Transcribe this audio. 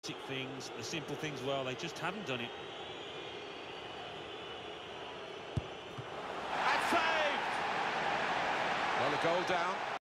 things, the simple things, well, they just haven't done it. And saved! Well, a goal down.